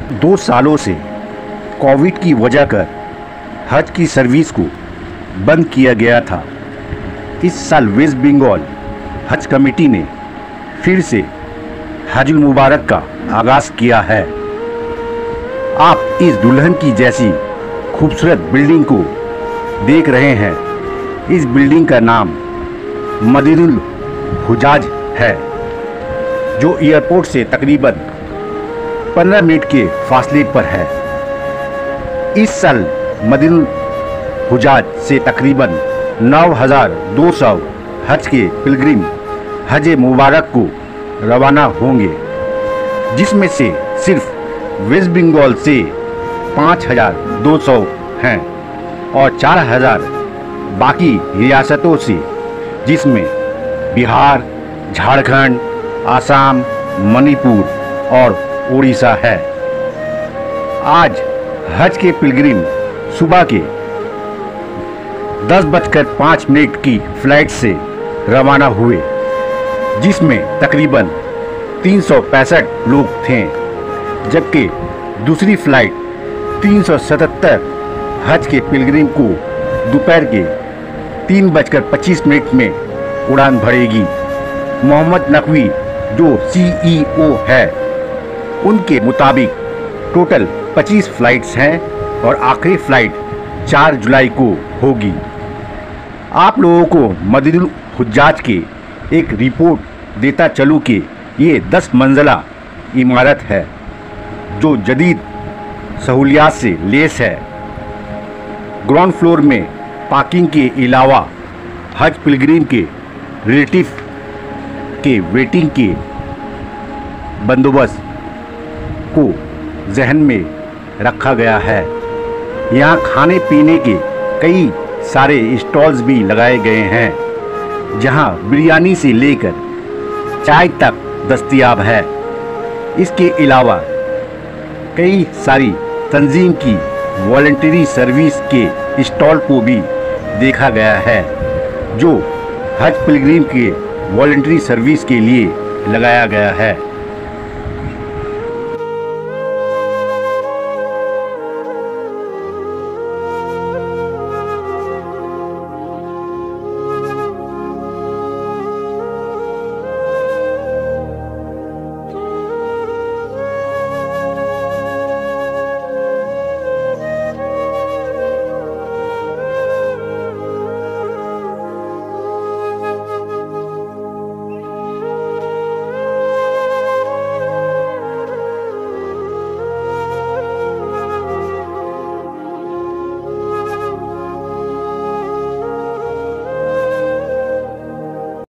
2 सालों से कोविड की वजह कर हज की सर्विस को बंद किया गया था। इस साल वेस्ट बंगाल हज कमेटी ने फिर से हजुल मुबारक का आगाज़ किया है। आप इस दुल्हन की जैसी खूबसूरत बिल्डिंग को देख रहे हैं। इस बिल्डिंग का नाम मदीनुल हुजाज है, जो एयरपोर्ट से तकरीबन 15 मिनट के फासले पर है। इस साल मदीनुल हुजाज से तकरीबन 9,200 हज के पिलग्रिम हज मुबारक को रवाना होंगे, जिसमें से सिर्फ वेस्ट बंगाल से 5,200 हैं और 4,000 बाकी रियासतों से, जिसमें बिहार, झारखंड, आसाम, मणिपुर और उड़ीसा है। आज हज के पिलग्रिम सुबह के 10:05 की फ्लाइट से रवाना हुए, जिसमें तकरीबन 365 लोग थे, जबकि दूसरी फ्लाइट 377 हज के पिलग्रिम को दोपहर के 3:25 में उड़ान भरेगी। मोहम्मद नकवी, जो CEO है, उनके मुताबिक टोटल 25 फ्लाइट्स हैं और आखिरी फ्लाइट 4 जुलाई को होगी। आप लोगों को मदीनुल हुज्जाज के एक रिपोर्ट देता चलूँ कि ये 10 मंजिला इमारत है, जो जदीद सहूलियात से लेस है। ग्राउंड फ्लोर में पार्किंग के अलावा हज पिलग्रिम के रिलेटिव के वेटिंग के बंदोबस्त को जहन में रखा गया है। यहाँ खाने पीने के कई सारे स्टॉल्स भी लगाए गए हैं, जहाँ बिरयानी से लेकर चाय तक दस्तयाब है। इसके अलावा कई सारी तंजीम की वॉलंटरी सर्विस के स्टॉल को भी देखा गया है, जो हज पिलग्रिम के वॉलंटरी सर्विस के लिए लगाया गया है।